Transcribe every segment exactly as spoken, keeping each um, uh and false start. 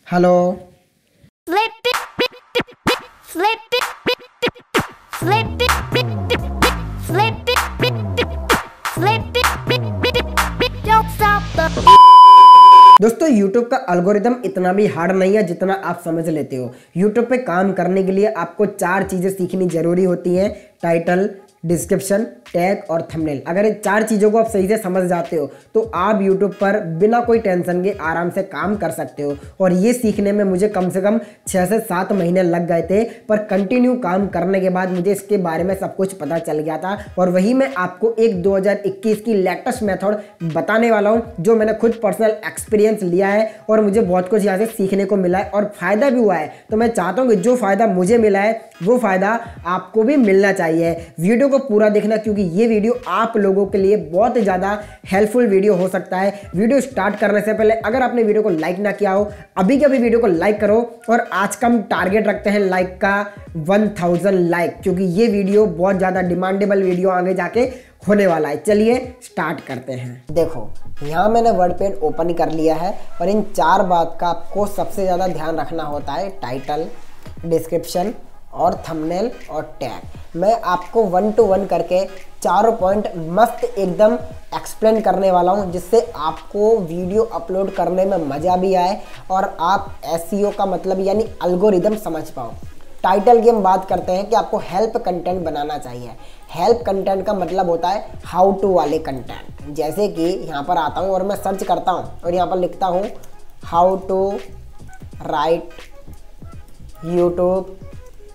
Hello. Flip it, flip it, flip it, flip it, flip it, don't stop the दोस्तों YouTube का algorithm इतना भी hard नहीं है जितना आप समझ लेते हो। YouTube पे काम करने के लिए आपको चार चीज़ें सीखनी जरूरी होती हैं: टाइटल, डिस्क्रिप्शन, टैग और थंबनेल। अगर इन चार चीज़ों को आप सही से समझ जाते हो तो आप YouTube पर बिना कोई टेंशन के आराम से काम कर सकते हो। और ये सीखने में मुझे कम से कम छः से सात महीने लग गए थे, पर कंटिन्यू काम करने के बाद मुझे इसके बारे में सब कुछ पता चल गया था। और वही मैं आपको एक दो हज़ार इक्कीस की लेटेस्ट मेथड बताने वाला हूँ, जो मैंने खुद पर्सनल एक्सपीरियंस लिया है और मुझे बहुत कुछ यहाँ से सीखने को मिला है और फ़ायदा भी हुआ है। तो मैं चाहता हूँ कि जो फ़ायदा मुझे मिला है वो फ़ायदा आपको भी मिलना चाहिए। वीडियो को पूरा देखना, क्योंकि ये वीडियो आप लोगों के लिए बहुत ज़्यादा हेल्पफुल वीडियो हो सकता है। वीडियो स्टार्ट करने से पहले अगर आपने वीडियो को लाइक ना किया हो, अभी के अभी वीडियो को लाइक करो। और आज का हम टारगेट रखते हैं लाइक का वन थाउज़ेंड लाइक, क्योंकि ये वीडियो बहुत ज़्यादा डिमांडेबल वीडियो आगे जाके होने वाला है। चलिए स्टार्ट करते हैं। देखो, यहाँ मैंने वर्डपैड ओपन कर लिया है और इन चार बात का आपको सबसे ज़्यादा ध्यान रखना होता है: टाइटल, डिस्क्रिप्शन और थंबनेल और टैग। मैं आपको वन टू वन करके चारों पॉइंट मस्त एकदम एक्सप्लेन करने वाला हूँ, जिससे आपको वीडियो अपलोड करने में मज़ा भी आए और आप एसईओ का मतलब यानी एल्गोरिदम समझ पाओ। टाइटल की हम बात करते हैं कि आपको हेल्प कंटेंट बनाना चाहिए। हेल्प कंटेंट का मतलब होता है हाउ टू वाले कंटेंट। जैसे कि यहाँ पर आता हूँ और मैं सर्च करता हूँ और यहाँ पर लिखता हूँ how to write YouTube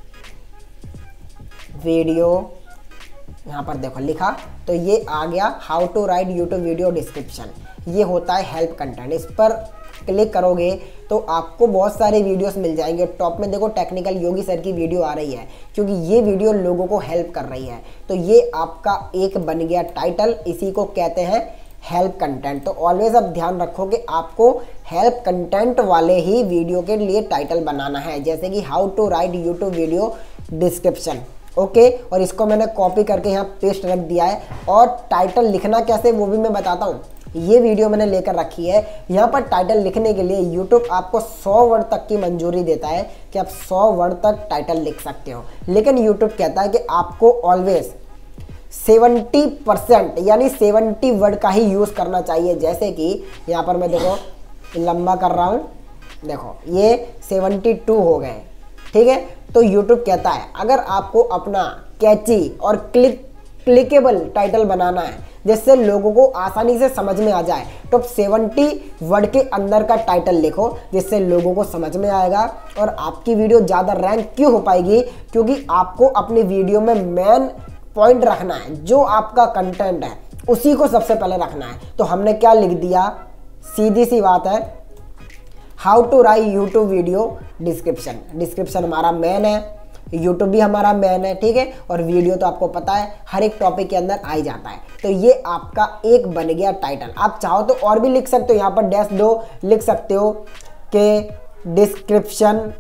video. यहाँ पर देखो लिखा, तो ये आ गया how to write YouTube video description. ये होता है हेल्प कंटेंट। इस पर क्लिक करोगे तो आपको बहुत सारे वीडियोस मिल जाएंगे। टॉप में देखो टेक्निकल योगी सर की वीडियो आ रही है, क्योंकि ये वीडियो लोगों को हेल्प कर रही है। तो ये आपका एक बन गया टाइटल, इसी को कहते हैं हेल्प कंटेंट। तो ऑलवेज अब ध्यान रखो कि आपको हेल्प कंटेंट वाले ही वीडियो के लिए टाइटल बनाना है, जैसे कि how to write YouTube video description. Okay okay, और इसको मैंने कॉपी करके यहाँ पेस्ट रख दिया है। और टाइटल लिखना कैसे वो भी मैं बताता हूँ। ये वीडियो मैंने लेकर रखी है। यहाँ पर टाइटल लिखने के लिए यूट्यूब आपको सौ वर्ड तक की मंजूरी देता है कि आप सौ वर्ड तक टाइटल लिख सकते हो, लेकिन यूट्यूब कहता है कि आपको ऑलवेज सेवेंटी परसेंट यानी सेवेंटी वर्ड का ही यूज़ करना चाहिए। जैसे कि यहाँ पर मैं देखो लंबा कर रहा हूँ, देखो ये सेवेंटी टू हो गए, ठीक है। तो YouTube कहता है अगर आपको अपना कैची और क्लिक क्लिकेबल टाइटल बनाना है, जिससे लोगों को आसानी से समझ में आ जाए, तो सेवेंटी वर्ड के अंदर का टाइटल लिखो, जिससे लोगों को समझ में आएगा। और आपकी वीडियो ज़्यादा रैंक क्यों हो पाएगी? क्योंकि आपको अपनी वीडियो में मेन पॉइंट रखना है, जो आपका कंटेंट है उसी को सबसे पहले रखना है। तो हमने क्या लिख दिया, सीधी सी बात है, how to write YouTube video description. Description हमारा मेन है, यूट्यूब भी हमारा मेन है, ठीक है। और वीडियो तो आपको पता है हर एक टॉपिक के अंदर आ ही जाता है। तो ये आपका एक बन गया टाइटल। आप चाहो तो और भी लिख सकते हो, यहाँ पर डैश दो लिख सकते हो कि डिस्क्रिप्शन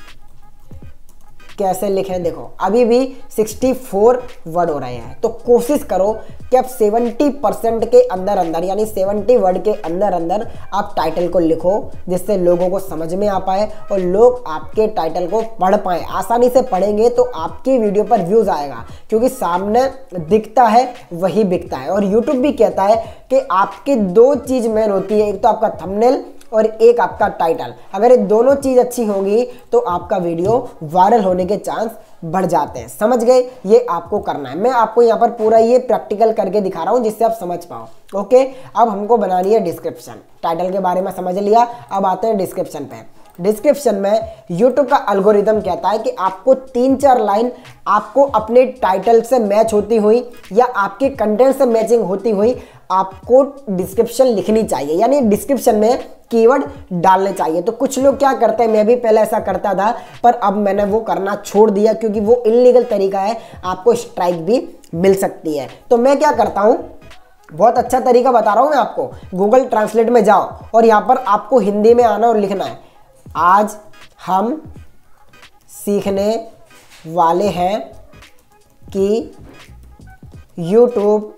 कैसे लिखें। देखो अभी भी चौंसठ वर्ड हो रहे हैं, तो कोशिश करो कि आप सत्तर परसेंट के अंदर अंदर यानी सत्तर वर्ड के अंदर अंदर आप टाइटल को लिखो, जिससे लोगों को समझ में आ पाए और लोग आपके टाइटल को पढ़ पाए। आसानी से पढ़ेंगे तो आपकी वीडियो पर व्यूज आएगा, क्योंकि सामने दिखता है वही बिकता है। और यूट्यूब भी कहता है कि आपकी दो चीज़ मेन होती है, एक तो आपका थंबनेल और एक आपका टाइटल। अगर ये दोनों चीज़ अच्छी होंगी तो आपका वीडियो वायरल होने के चांस बढ़ जाते हैं। समझ गए? ये आपको करना है। मैं आपको यहाँ पर पूरा ये प्रैक्टिकल करके दिखा रहा हूँ, जिससे आप समझ पाओ। ओके, अब हमको बनानी है डिस्क्रिप्शन। टाइटल के बारे में समझ लिया, अब आते हैं डिस्क्रिप्शन पे। डिस्क्रिप्शन में YouTube का एल्गोरिदम कहता है कि आपको तीन चार लाइन आपको अपने टाइटल से मैच होती हुई या आपके कंटेंट से मैचिंग होती हुई आपको डिस्क्रिप्शन लिखनी चाहिए, यानी डिस्क्रिप्शन में कीवर्ड डालने चाहिए। तो कुछ लोग क्या करते हैं, मैं भी पहले ऐसा करता था, पर अब मैंने वो करना छोड़ दिया, क्योंकि वो इल्लीगल तरीका है, आपको स्ट्राइक भी मिल सकती है। तो मैं क्या करता हूँ, बहुत अच्छा तरीका बता रहा हूँ मैं आपको। गूगल ट्रांसलेट में जाओ और यहाँ पर आपको हिंदी में आना और लिखना है, आज हम सीखने वाले हैं कि YouTube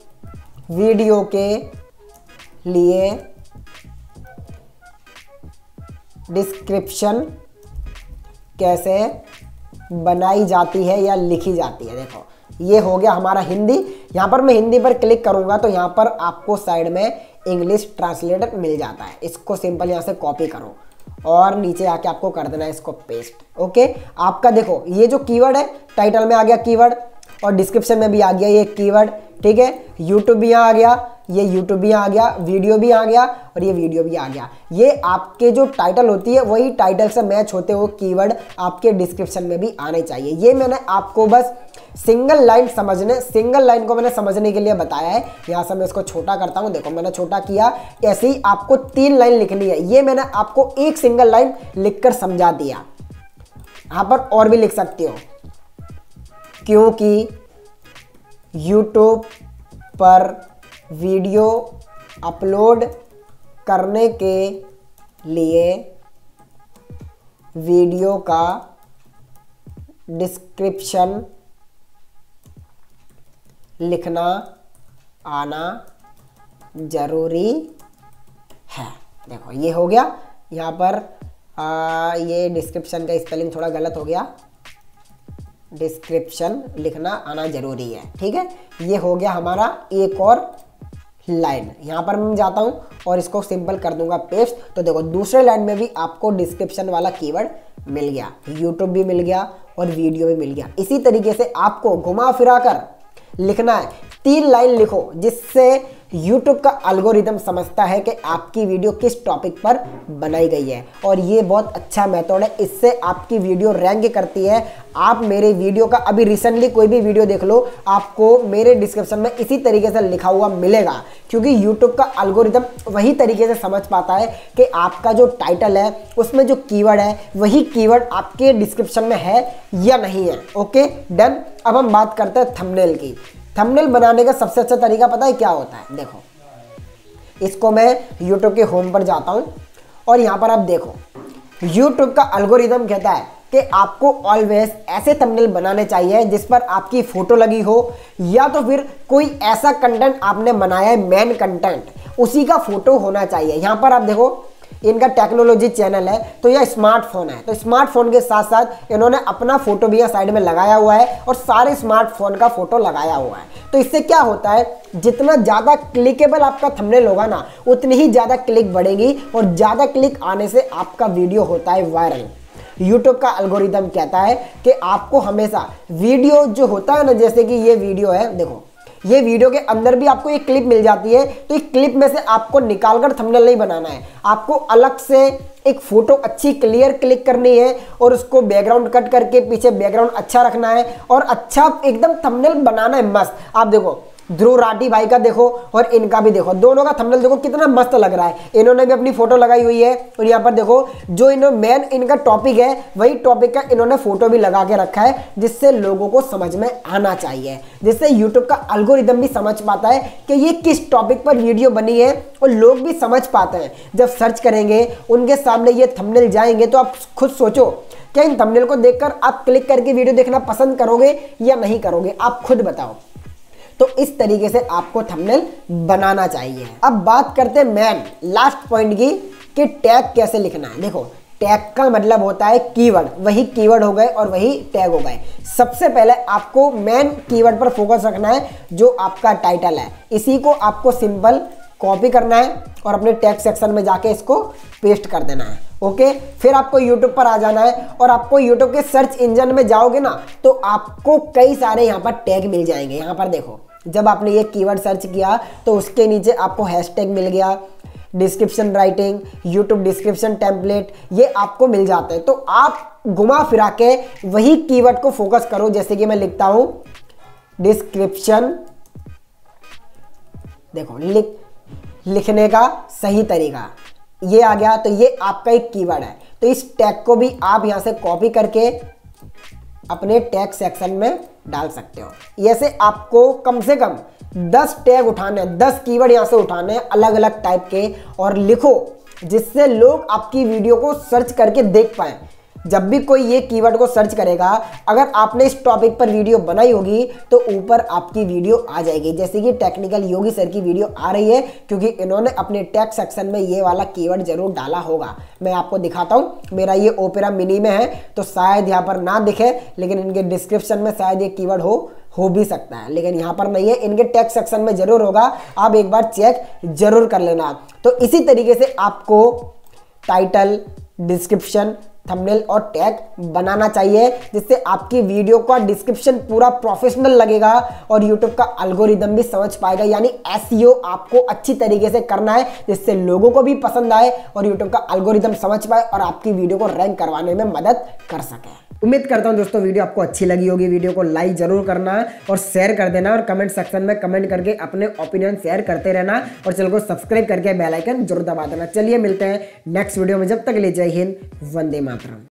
वीडियो के लिए डिस्क्रिप्शन कैसे बनाई जाती है या लिखी जाती है। देखो ये हो गया हमारा हिंदी। यहाँ पर मैं हिंदी पर क्लिक करूंगा तो यहाँ पर आपको साइड में इंग्लिश ट्रांसलेटर मिल जाता है। इसको सिंपल यहाँ से कॉपी करो और नीचे आके आपको कर देना है इसको पेस्ट। ओके, आपका देखो ये जो कीवर्ड है टाइटल में आ गया कीवर्ड और डिस्क्रिप्शन में भी आ गया ये कीवर्ड। ठीक है, यूट्यूब भी यहाँ आ गया, ये यूट्यूब भी आ गया, वीडियो भी आ गया और ये वीडियो भी आ गया। ये आपके जो टाइटल होती है वही टाइटल से मैच होते हुए कीवर्ड आपके डिस्क्रिप्शन में भी आने चाहिए। ये मैंने आपको बस सिंगल लाइन समझने सिंगल लाइन को मैंने समझने के लिए बताया है। यहाँ से मैं इसको छोटा करता हूँ, देखो मैंने छोटा किया। ऐसे ही आपको तीन लाइन लिखनी है, ये मैंने आपको एक सिंगल लाइन लिखकर समझा दिया। यहाँ पर और भी लिख सकते हो, क्योंकि यूट्यूब पर वीडियो अपलोड करने के लिए वीडियो का डिस्क्रिप्शन लिखना आना जरूरी है। देखो ये हो गया। यहाँ पर आ, ये डिस्क्रिप्शन का स्पेलिंग थोड़ा गलत हो गया, डिस्क्रिप्शन लिखना आना जरूरी है। ठीक है, ये हो गया हमारा एक और लाइन। यहाँ पर मैं जाता हूँ और इसको सिंपल कर दूंगा पेस्ट। तो देखो दूसरे लाइन में भी आपको डिस्क्रिप्शन वाला कीवर्ड मिल गया, यूट्यूब भी मिल गया और वीडियो भी मिल गया। इसी तरीके से आपको घुमा फिरा कर लिखना है, तीन लाइन लिखो जिससे यूट्यूब का एल्गोरिदम समझता है कि आपकी वीडियो किस टॉपिक पर बनाई गई है। और ये बहुत अच्छा मेथड है, इससे आपकी वीडियो रैंक करती है। आप मेरे वीडियो का अभी रिसेंटली कोई भी वीडियो देख लो, आपको मेरे डिस्क्रिप्शन में इसी तरीके से लिखा हुआ मिलेगा, क्योंकि यूट्यूब का एल्गोरिदम वही तरीके से समझ पाता है कि आपका जो टाइटल है उसमें जो कीवर्ड है वही कीवर्ड आपके डिस्क्रिप्शन में है या नहीं है। Okay done. अब हम बात करते हैं थंबनेल की। थंबनेल बनाने का सबसे अच्छा तरीका पता है क्या होता है? देखो इसको मैं यूट्यूब के होम पर जाता हूं और यहां पर आप देखो यूट्यूब का एल्गोरिदम कहता है कि आपको ऑलवेज ऐसे थंबनेल बनाने चाहिए जिस पर आपकी फोटो लगी हो, या तो फिर कोई ऐसा कंटेंट आपने बनाया है मेन कंटेंट, उसी का फोटो होना चाहिए। यहां पर आप देखो इनका टेक्नोलॉजी चैनल है तो यह स्मार्टफोन है, तो स्मार्टफोन के साथ साथ इन्होंने अपना फोटो भी यहाँ साइड में लगाया हुआ है और सारे स्मार्टफोन का फोटो लगाया हुआ है। तो इससे क्या होता है, जितना ज़्यादा क्लिकेबल आपका थंबनेल होगा ना उतनी ही ज़्यादा क्लिक बढ़ेगी और ज़्यादा क्लिक आने से आपका वीडियो होता है वायरल। यूट्यूब का एल्गोरिदम कहता है कि आपको हमेशा वीडियो जो होता है ना, जैसे कि ये वीडियो है, देखो ये वीडियो के अंदर भी आपको एक क्लिप मिल जाती है, तो एक क्लिप में से आपको निकालकर थंबनेल नहीं बनाना है, आपको अलग से एक फोटो अच्छी क्लियर क्लिक करनी है और उसको बैकग्राउंड कट करके पीछे बैकग्राउंड अच्छा रखना है और अच्छा एकदम थंबनेल बनाना है मस्त। आप देखो ध्रुव राठी भाई का देखो और इनका भी देखो, दोनों का थंबनेल देखो कितना मस्त लग रहा है। इन्होंने भी अपनी फोटो लगाई हुई है और यहाँ पर देखो जो इन्होंने मेन इनका टॉपिक है वही टॉपिक का इन्होंने फोटो भी लगा के रखा है, जिससे लोगों को समझ में आना चाहिए, जिससे यूट्यूब का एल्गोरिदम भी समझ पाता है कि ये किस टॉपिक पर वीडियो बनी है और लोग भी समझ पाते हैं। जब सर्च करेंगे उनके सामने ये थंबनेल जाएंगे तो आप खुद सोचो क्या इन थंबनेल को देखकर आप क्लिक करके वीडियो देखना पसंद करोगे या नहीं करोगे, आप खुद बताओ। तो इस तरीके से आपको थंबनेल बनाना चाहिए। अब बात करते हैं मेन लास्ट पॉइंट की कि टैग कैसे लिखना है। देखो टैग का मतलब होता है कीवर्ड, वही कीवर्ड हो गए और वही टैग हो गए। सबसे पहले आपको मेन कीवर्ड पर फोकस रखना है जो आपका टाइटल है, इसी को आपको सिंपल कॉपी करना है और अपने टैग सेक्शन में जाके इसको पेस्ट कर देना है। ओके, फिर आपको यूट्यूब पर आ जाना है और आपको यूट्यूब के सर्च इंजन में जाओगे ना तो आपको कई सारे यहाँ पर टैग मिल जाएंगे। यहाँ पर देखो जब आपने ये कीवर्ड सर्च किया तो उसके नीचे आपको हैशटैग मिल गया, description writing, YouTube description template, ये आपको मिल जाते हैं। तो आप घुमा फिरा के वही कीवर्ड को फोकस करो। जैसे कि मैं लिखता हूं डिस्क्रिप्शन, देखो लिख लिखने का सही तरीका ये आ गया, तो ये आपका एक कीवर्ड है। तो इस टैग को भी आप यहां से कॉपी करके अपने टैग सेक्शन में डाल सकते हो। ऐसे आपको कम से कम दस टैग उठाने हैं, दस कीवर्ड यहां से उठाने हैं अलग अलग टाइप के, और लिखो जिससे लोग आपकी वीडियो को सर्च करके देख पाए। जब भी कोई ये कीवर्ड को सर्च करेगा, अगर आपने इस टॉपिक पर वीडियो बनाई होगी तो ऊपर आपकी वीडियो आ जाएगी। जैसे कि टेक्निकल योगी सर की वीडियो आ रही है, क्योंकि इन्होंने अपने टैग सेक्शन में ये वाला कीवर्ड जरूर डाला होगा। मैं आपको दिखाता हूं, मेरा ये ओपेरा मिनी में है तो शायद यहाँ पर ना दिखे, लेकिन इनके डिस्क्रिप्शन में शायद ये कीवर्ड हो हो भी सकता है, लेकिन यहाँ पर नहीं है। इनके टैग सेक्शन में जरूर होगा, आप एक बार चेक जरूर कर लेना। तो इसी तरीके से आपको टाइटल, डिस्क्रिप्शन, थंबनेल और टैग बनाना चाहिए, जिससे आपकी वीडियो का डिस्क्रिप्शन पूरा प्रोफेशनल लगेगा और यूट्यूब का एल्गोरिदम भी समझ पाएगा। यानी एसईओ आपको अच्छी तरीके से करना है, जिससे लोगों को भी पसंद आए और यूट्यूब का एल्गोरिदम समझ पाए और आपकी वीडियो को रैंक करवाने में मदद कर सके। उम्मीद करता हूं दोस्तों वीडियो आपको अच्छी लगी होगी। वीडियो को लाइक जरूर करना और शेयर कर देना और कमेंट सेक्शन में कमेंट करके अपने ओपिनियन शेयर करते रहना और चैनल को सब्सक्राइब करके बेल आइकन जरूर दबा देना। चलिए मिलते हैं नेक्स्ट वीडियो में, जब तक के लिए जय हिंद, वंदे मातरम।